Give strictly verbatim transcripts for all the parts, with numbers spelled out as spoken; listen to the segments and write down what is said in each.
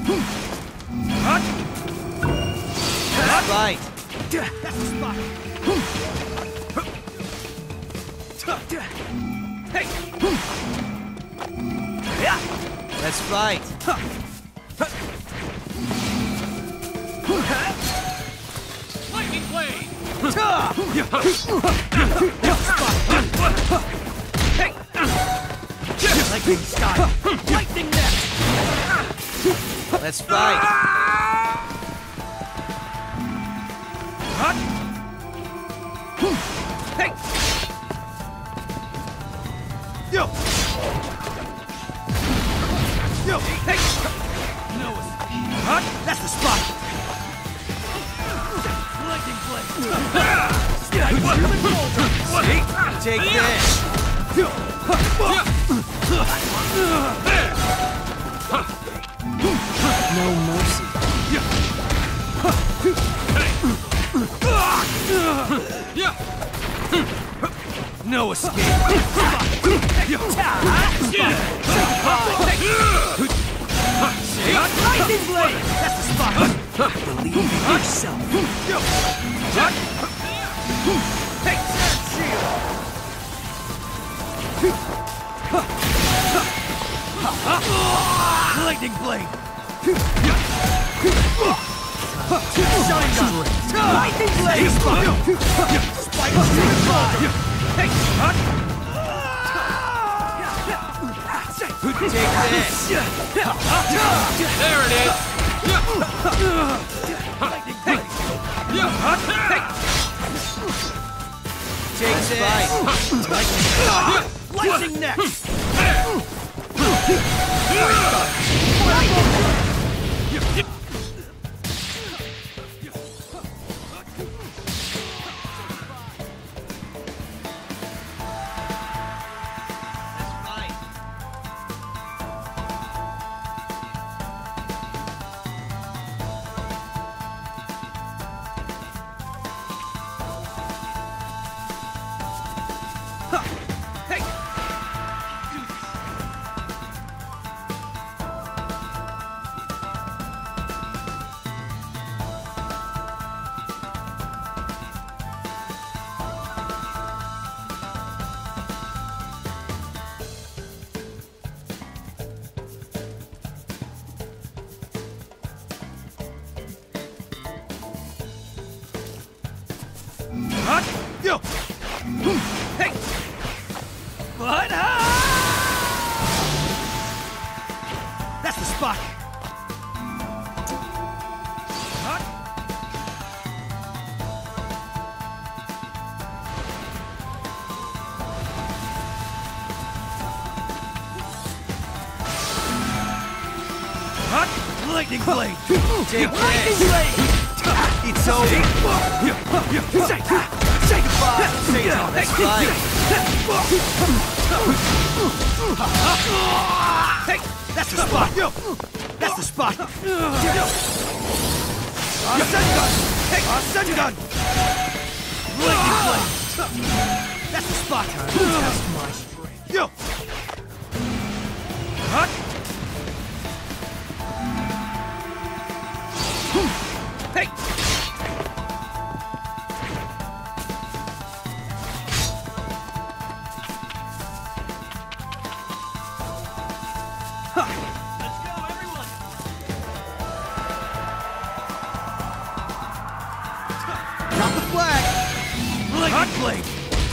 That's right. That's the spot. Hey. That's right. Lightning blade. Hey. Lightning style. Lightning net. That's right. Hey. Yo. Yo. Hey. No. Huh? That's the spot. Lightning blade. Take this. No mercy. No escape. Lightning blade. That's the spot. Believe in yourself. Hey, shield. Lightning blade. Shining lightning blade. Spider strike. Hey, Take this. there it is. Lightning blade. Take this. Lightning neck. Yo! Hey! But that's the spot! Huh? Huh? Lightning blade! Take Lightning this. blade! It's over. Say, say goodbye! Say it all. That's right. Hey, that's the spot! That's the spot! Rasengan! Hey, Rasengan! Lightning blade! That's the spot! Test my strength. Yo! Huh? Hey! Drop the flag. Lightning blade!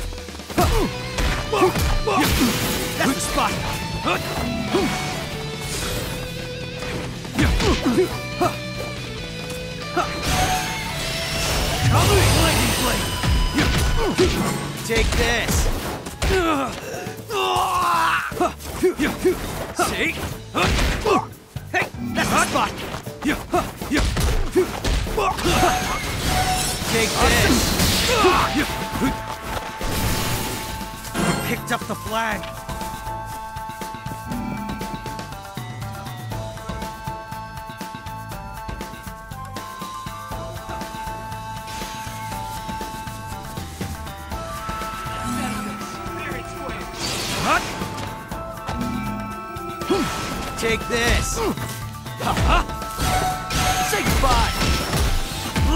That's the spot! Lightning blade! Take this. See? Hey, that's the spot! Take this. You picked up the flag! Take this. Ha-ha!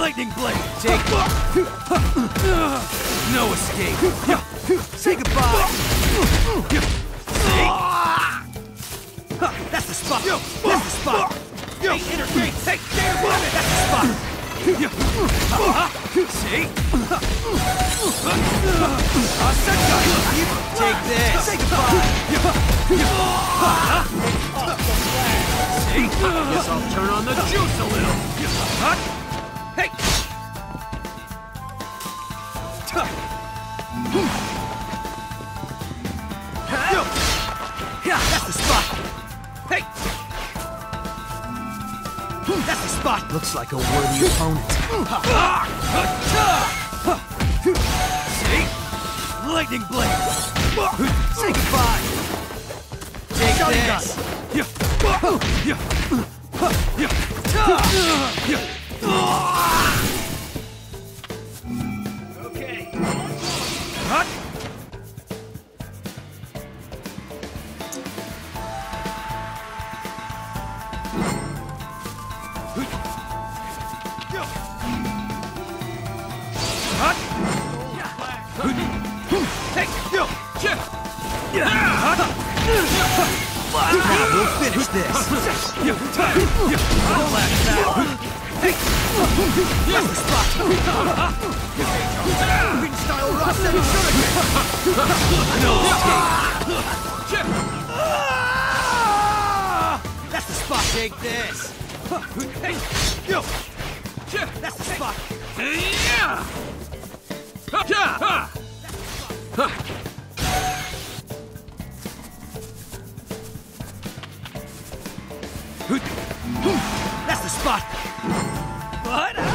Lightning blade. Take it. No escape. Say goodbye. See? That's the spot. That's the spot. Hey, interface. Hey, stay with it. That's the spot. See? Take this. Say goodbye. See? Guess I'll turn on the juice a little. Hey! That's the spot. Hey! That's the spot. Looks like a worthy opponent. See? Lightning blade. Say goodbye. Take Shouting this. Okay. Hut. Hut. Hey, yo. Now we'll finish this. Hey! That's the spot! Green style rock seven No escape! That's the spot! Take this. Hey! Yo! That's the spot! That's the spot! What?